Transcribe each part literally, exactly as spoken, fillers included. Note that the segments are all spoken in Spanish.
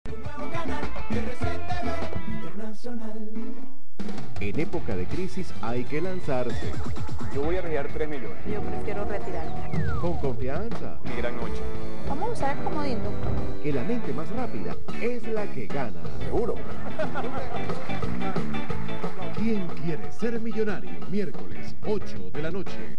En época de crisis hay que lanzarse. Yo voy a arriesgar tres millones. Yo prefiero retirarme. Con confianza. Mi gran noche. Vamos a usar el comodín, doctor. Que la mente más rápida es la que gana. ¿Seguro? ¿Quién quiere ser millonario? Miércoles, ocho de la noche.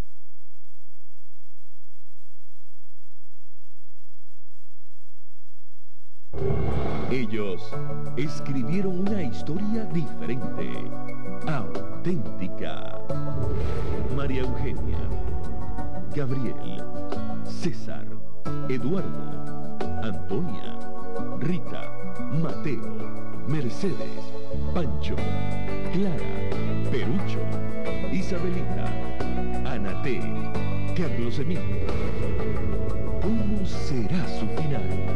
Ellos escribieron una historia diferente, auténtica. María Eugenia, Gabriel, César, Eduardo, Antonia, Rita, Mateo, Mercedes, Pancho, Clara, Perucho, Isabelita, Anaté, Carlos Emilio. ¿Cómo será su final?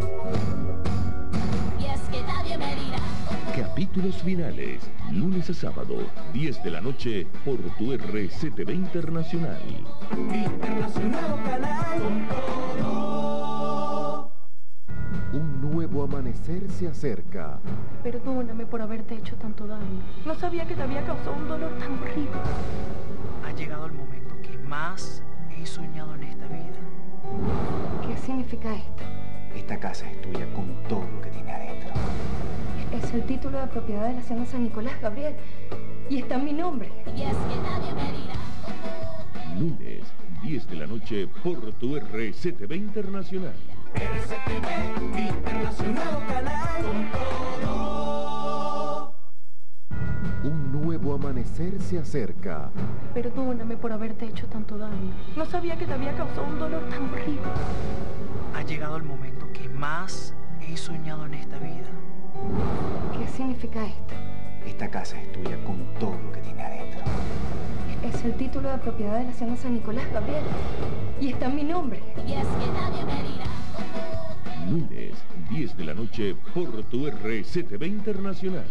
Capítulos finales, lunes a sábado, diez de la noche, por tu R C T V Internacional. Internacional Canal con todo. Un nuevo amanecer se acerca. Perdóname por haberte hecho tanto daño. No sabía que te había causado un dolor tan horrible. Ha llegado el momento que más he soñado en esta vida. ¿Qué significa esto? Esta casa es tuya con todo lo que tiene adentro. Es el título de propiedad de la Hacienda San Nicolás, Gabriel. Y está en mi nombre. Y es que nadie me dirá. Lunes, diez de la noche, por tu R C T V Internacional. R C T V Internacional Canal con todo. Un nuevo amanecer se acerca. Perdóname por haberte hecho tanto daño. No sabía que te había causado un dolor tan horrible. Ha llegado el momento que más he soñado en esta vida. ¿Qué significa esto? Esta casa es tuya con todo lo que tiene adentro. Es el título de propiedad de la Hacienda San Nicolás, Gabriel. Y está en mi nombre. Y es que nadie me dirá. Lunes, diez de la noche, por tu R C T V Internacional.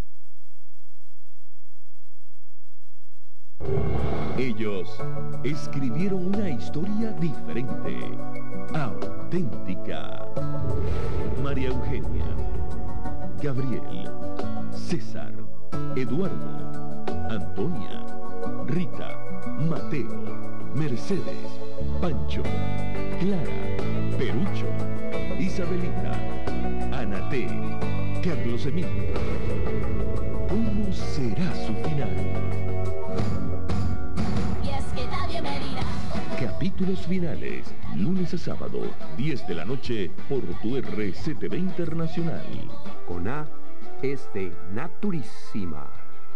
Ellos escribieron una historia diferente, auténtica. María Eugenia, Gabriel, César, Eduardo, Antonia, Rita, Mateo, Mercedes, Pancho, Clara, Perucho, Isabelita, Anaté, Carlos Emilio. ¿Cómo será su final? Y es que nadie me dirá. Capítulos finales, lunes a sábado, diez de la noche, por tu R C T V Internacional. Con A es de Naturísima.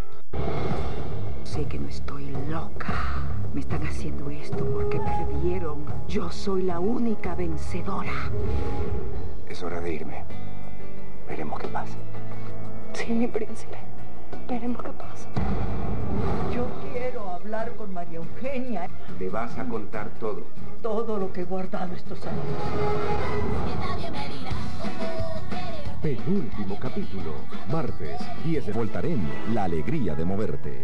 Sé que no estoy loca. Me están haciendo esto porque perdieron. Yo soy la única vencedora. Es hora de irme. Veremos qué pasa. Sí, mi príncipe. Veremos qué pasa. Yo quiero hablar con María Eugenia. Le vas a contar todo. Todo lo que he guardado estos años. Que nadie me dirá. Penúltimo capítulo. Martes, diez de Voltaren, la alegría de moverte.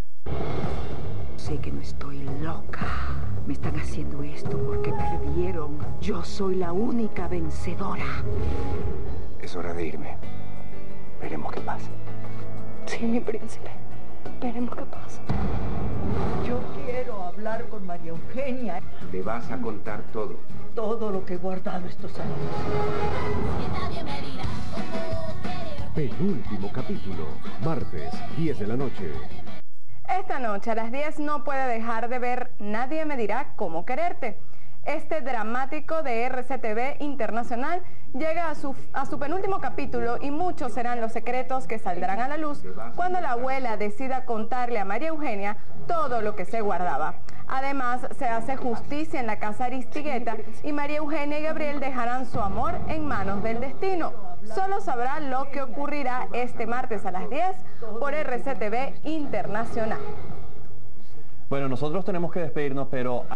Sé que no estoy loca. Me están haciendo esto porque perdieron. Yo soy la única vencedora. Es hora de irme. Veremos qué pasa. Sí, mi príncipe. Veremos qué pasa. Yo quiero hablar con María Eugenia. Le vas a contar todo. Todo lo que he guardado estos años. Que nadie me dirá. Penúltimo capítulo. Martes, diez de la noche. Esta noche a las diez no puede dejar de ver Nadie me dirá cómo quererte. Este dramático de R C T V Internacional llega a su, a su penúltimo capítulo y muchos serán los secretos que saldrán a la luz cuando la abuela decida contarle a María Eugenia todo lo que se guardaba. Además, se hace justicia en la casa Aristigueta y María Eugenia y Gabriel dejarán su amor en manos del destino. Solo sabrá lo que ocurrirá este martes a las diez por R C T V Internacional. Bueno, nosotros tenemos que despedirnos, pero...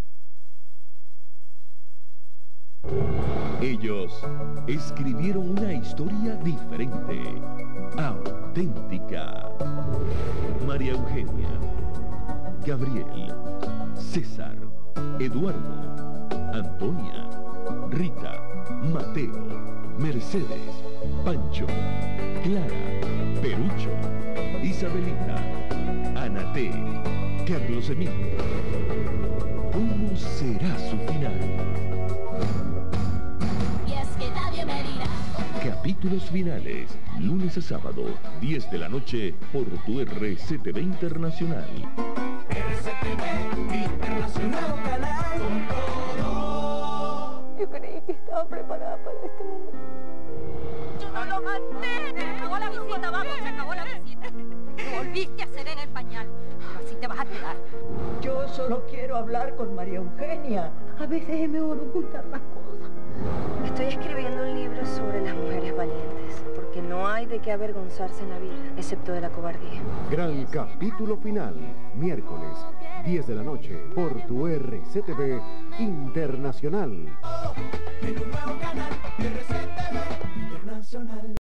Ellos escribieron una historia diferente, auténtica. María Eugenia, Gabriel, César, Eduardo, Antonia, Rita, Mateo, Mercedes, Pancho, Clara, Perucho, Isabelita, Anaté, Carlos Emilio. ¿Cómo será su final? Y es que nadie me dirá. Capítulos finales, lunes a sábado, diez de la noche, por tu R C T V Internacional. R C T V Internacional, canal con todo. Yo creí que estaba preparada para este momento. Yo no lo maté. Se acabó la visita, vamos, se acabó la visita. Te volviste a hacer en el pañal. Pero así te vas a quedar. Yo solo quiero hablar con María Eugenia. A veces me ocultan las cosas. Estoy escribiendo un libro sobre las mujeres valientes, porque no hay de qué avergonzarse en la vida, excepto de la cobardía. Gran capítulo final, miércoles, diez de la noche, por tu R C T V Internacional. En un nuevo canal, R C T V Internacional.